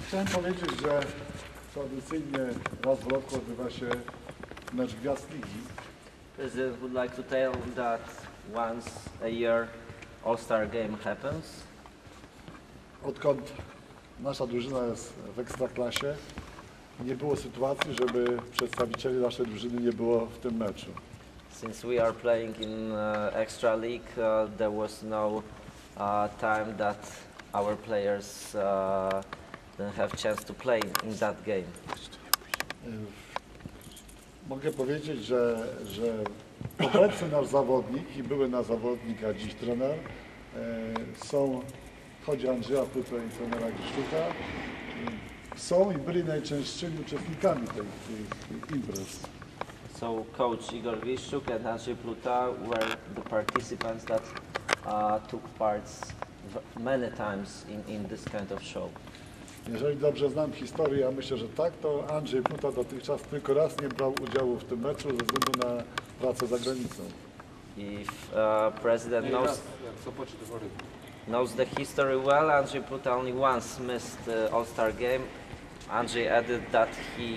Chciałem powiedzieć, że tradycyjnie raz w roku odbywa się mecz Gwiazd Ligi. President would like to tell that once a year All-Star game happens. Odkąd nasza drużyna jest w Ekstraklasie, nie było sytuacji, żeby przedstawicieli naszej drużyny nie było w tym meczu. Since we are playing in Extra League, there was no time that our players didn't have chance to play in that game. Mogę powiedzieć, że obecny nasz zawodnik i były nasz zawodnik, a dziś trener chodzi o Andrzeja Plutę i trenera Griszczuka, są i byli najczęstszymi uczestnikami tych imprez. So coach Igor Griszczuk and Andrzej Pluta were the participants that took parts many times in this kind of show. Jeżeli dobrze znam historię, a myślę, że tak, to Andrzej Pluta dotychczas tylko raz nie brał udziału w tym meczu ze względu na pracę za granicą. If President knows the history well, Andrzej Pluta only once missed the All-Star game. Andrzej added that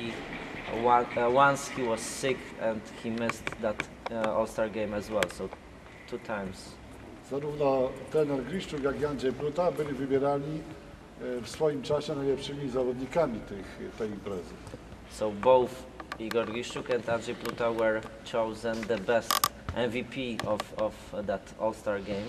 once he was sick and he missed that All-Star game as well, so 2 times. Zarówno trener Griszczuk, jak i Andrzej Pluta byli wybierani w swoim czasie najlepszymi zawodnikami tej imprezy. So both Igor Griszczuk and Andrzej Pluta were chosen the best MVP of that All-Star game.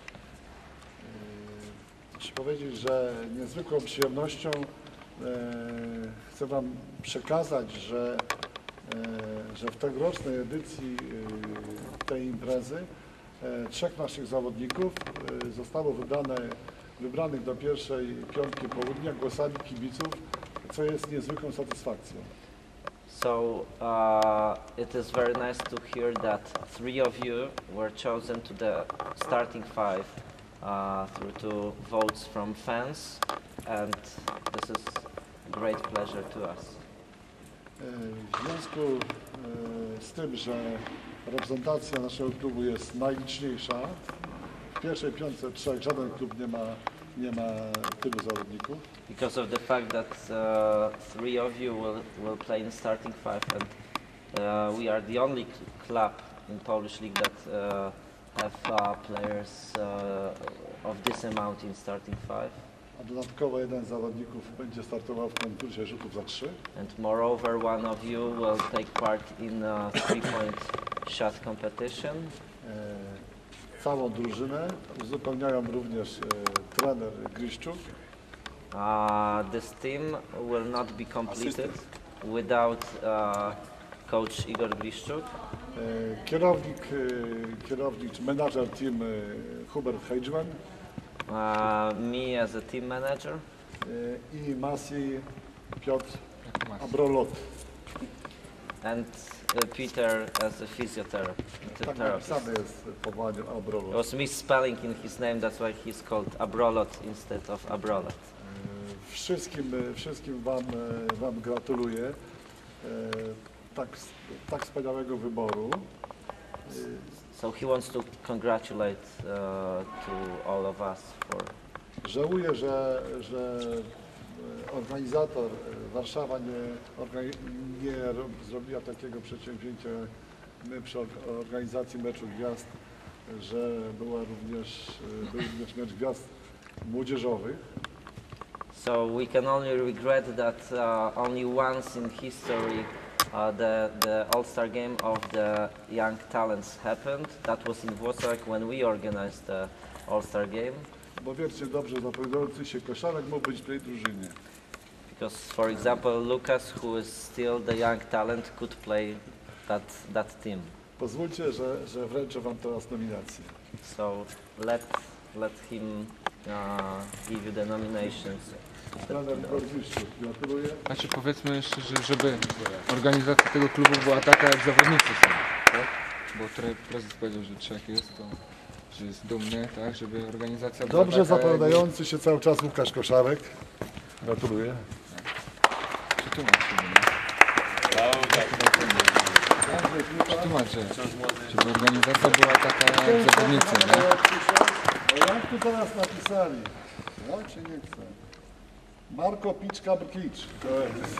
Muszę powiedzieć, że niezwykłą przyjemnością chcę Wam przekazać, że w tegorocznej edycji tej imprezy 3 naszych zawodników zostało wybranych do pierwszej piątki południa głosami kibiców, co jest niezwykłą satysfakcją. So it is very nice to hear that 3 of you were chosen to the starting 5 through 2 votes from fans, and this is a great pleasure to us. W związku z tym, że reprezentacja naszego klubu jest najliczniejsza, w pierwszej piątce 3 żaden klub nie ma tylu zawodników. Because of the fact that 3 of you will play in starting 5, and we are the only club in Polish league that have players of this amount in starting 5. A dodatkowo jeden z zawodników będzie startował w konkursie rzutów za 3. And moreover, one of you will take part in a 3-point shot competition. Całą drużynę uzupełniają również trener Griszczuk. This team will not be completed without coach Igor Griszczuk. Kierownik czy menadżer team Hubert Heijman. Me as a team manager. I Masi Piotr Abrolot. And Peter as a physiotherapist. Tak napisane jest powołanie Abrolot. It was misspelling in his name, that's why he's called Abrolot instead of Abrolot. Wszystkim wam gratuluję tak wspaniałego wyboru. So he wants to congratulate to all of us for. Żałuję, że organizator Warszawa nie zrobiła takiego przedsięwzięcia my przy organizacji meczu gwiazd, że był również mecz gwiazd młodzieżowych. So we can only regret that only once in history the All-Star game of the young talents happened. That was in Włocławek when we organized the All-Star game. Bo wierzcie, dobrze zapowiadający się koszarek mógł być w tej drużynie. Because, for example, Lucas, who is still the young talent, could play that team. Pozwólcie, że wręczę Wam teraz nominację. So let him give you the nominations. Trener Igor Griszczuk, gratuluję. Znaczy powiedzmy jeszcze, żeby organizacja tego klubu była taka, jak zawodnicy są, tak? Bo prezes powiedział, że 3 jest, to że jest dumny, tak? Żeby organizacja była Dobrze taka, zapowiadający się cały czas Łukasz Koszarek. Gratuluję. Przetłumacz się, Przetłumacz, żeby organizacja była taka jak zawodnicy, nie? No jak tu teraz napisali? Ja czy nie chcę? Marko Piczka-Brkicz. To jest.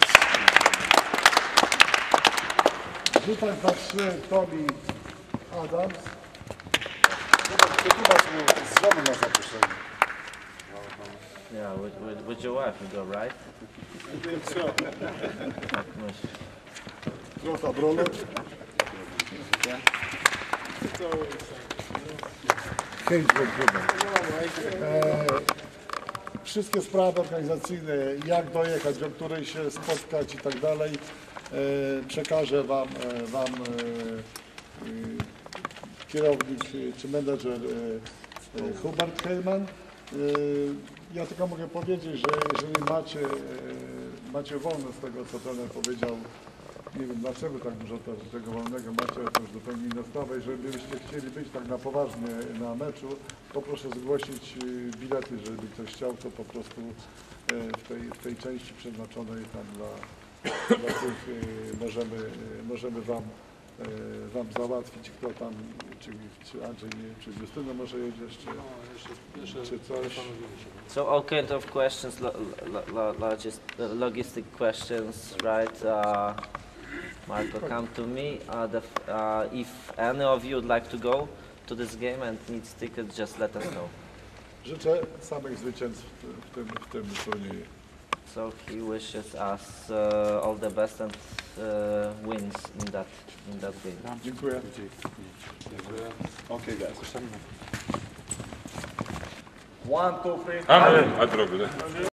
Rzucać na 3 Tomi Adams. Wytłumacz mu z żoną na zaproszenie. Yeah, with your wife you go, right? Tak myślę. Trota Brolo. Wszystkie sprawy organizacyjne, jak dojechać, do której się spotkać i tak dalej, przekaże Wam kierownik czy menedżer Hubert Heyman. Ja tylko mogę powiedzieć, że jeżeli macie wolne z tego, co trener powiedział, nie wiem dlaczego tak dużo tego wolnego macie, ale to już zupełnie inna sprawa. Jeżeli byście chcieli być tak na poważnie na meczu, to proszę zgłosić bilety, jeżeli ktoś chciał, to po prostu w tej części przeznaczonej tam dla tych możemy Wam załatwić, kto tam, czy Andrzej, czy Justyna może jedziesz, czy coś. So all kind of questions, logistic questions, right? Marco, come to me. If any of you would like to go to this game and needs tickets, just let us know. Życzę samych zwycięstw w tym turnieju. So he wishes us all the best and wins in that game. Dziękuję. Okay, guys. 1, 2, 3. Amen.